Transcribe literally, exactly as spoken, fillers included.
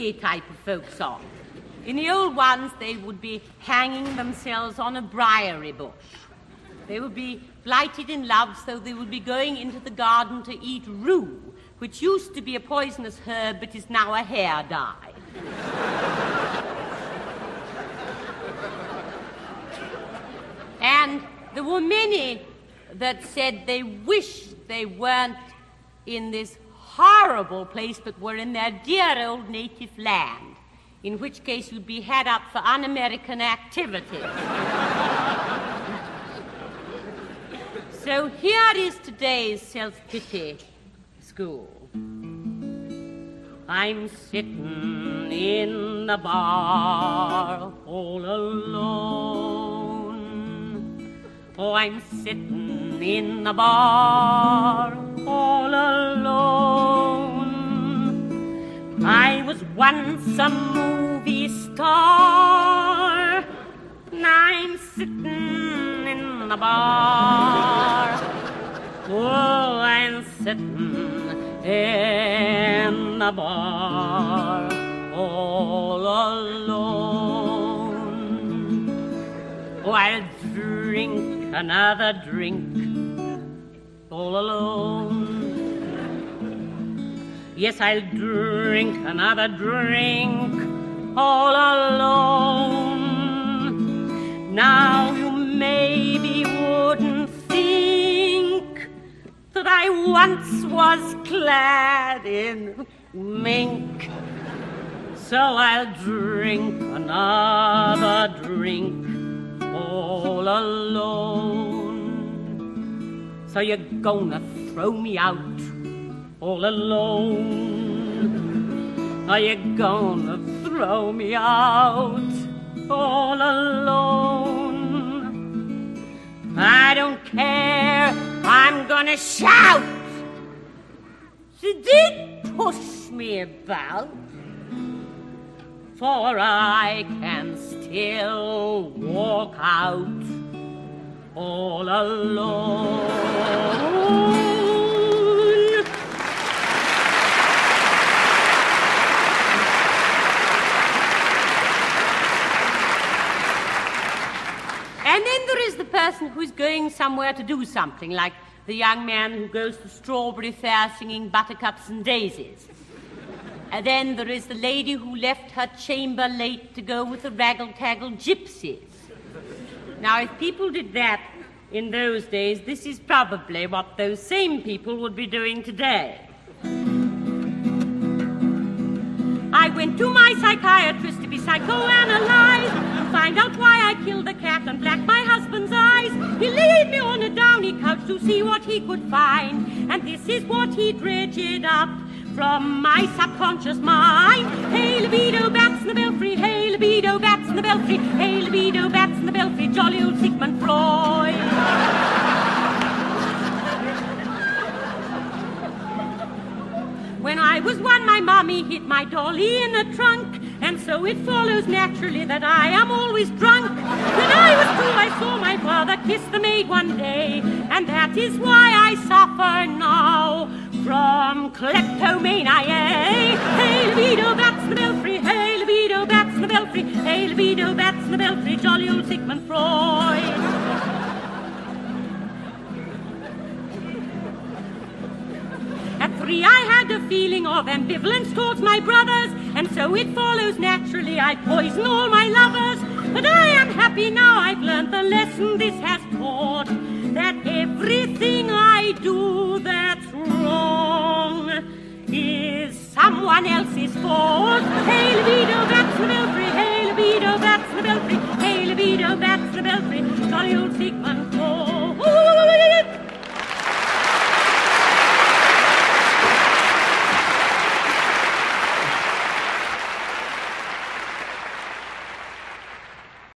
hippie type of folk song. In the old ones, they would be hanging themselves on a briary bush. They would be blighted in love, so they would be going into the garden to eat rue, which used to be a poisonous herb but is now a hair dye. And there were many that said they wished they weren't in this horrible place but were in their dear old native land, in which case you'd be had up for un-American activities. So here is today's self-pity school. I'm sitting in the bar all alone. Oh, I'm sitting in the bar all alone. I was once a movie star. Now I'm sitting in the bar. Oh, I'm sitting in the bar all alone. Oh, I'll drink another drink all alone. Yes, I'll drink another drink all alone. Now you maybe wouldn't think that I once was clad in mink, so I'll drink another drink all alone. So you're gonna throw me out all alone? Are you gonna throw me out all alone? I don't care, I'm gonna shout. She did push me about, for I can still walk out all alone. And then there is the person who is going somewhere to do something, like the young man who goes to Strawberry Fair singing Buttercups and Daisies. And then there is the lady who left her chamber late to go with the raggle-taggle gypsies. Now, if people did that in those days, this is probably what those same people would be doing today. I went to my psychiatrist to be psychoanalyzed, to find out why I killed the cat and blacked my husband's eyes. He laid me on a downy couch to see what he could find, and this is what he dredged up from my subconscious mind. Hey, libido, bats in the belfry, hey, libido, bats in the belfry, hey, libido, bats in the belfry, jolly old Sigmund Freud. When I was one, my mommy hid my dolly in a trunk, and so it follows naturally that I am always drunk. When I was two, I saw my father kiss the maid one day, and that is why I suffer now from kleptomania. Hey, libido, bats in the belfry, hey, libido, bats in the belfry, hey, libido, bats in the belfry, jolly old Sigmund Freud. At three, I had a feeling of ambivalence towards my brothers, and so it follows naturally I poison all my lovers. But I am happy now I've learned the lesson this has taught, that everything I do that's wrong is someone else's fault. Hey, libido, bats in the belfry, hey, libido, bats in the belfry, hey, libido, bats in the belfry, jolly old Sigmund Freud.